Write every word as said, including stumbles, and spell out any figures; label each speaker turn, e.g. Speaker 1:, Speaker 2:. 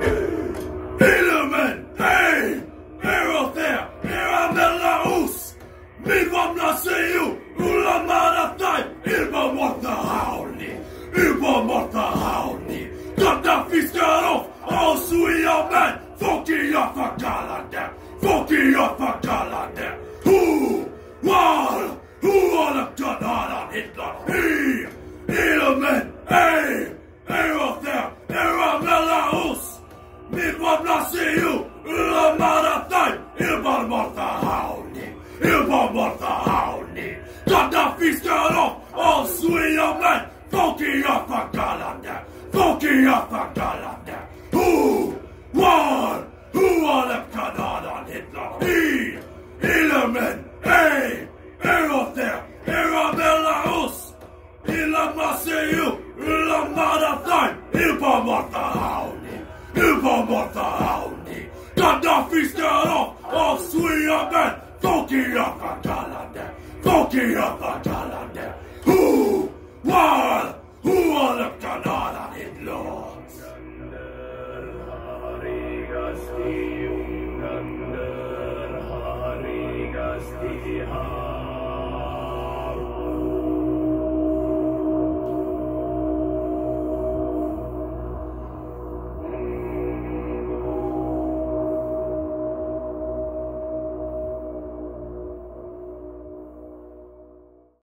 Speaker 1: Illumin, hej! Hero there, era Belarus! Min vamna säger Ulla Marataj, Ilba Morta Hauni, Ilba Morta Hauni. Gaddafi ska off, avsuja män, Fokia förkallade, Fokia förkallade. Who, var, who har lagt kanalan Hitler? He, Illumin, hej! Hero there, era Belarus! Min vamna säger Ulla Marataj, Ilba Morta Hauni, Ilba Morta Hauni. Gaddafi ska off, avsuja män, Fokia förkallade, Fokia förkallade. Who, var, who har lagt kanalan Hitler? He, Illumin, hej! Hero there, era Belarus! Ilma säger Ulla Marataj, Ilba Morta Hauni, Ilba Morta Hauni. Gaddafi ska off, avsuja män, Fokia förkallade, Fokia förkallade.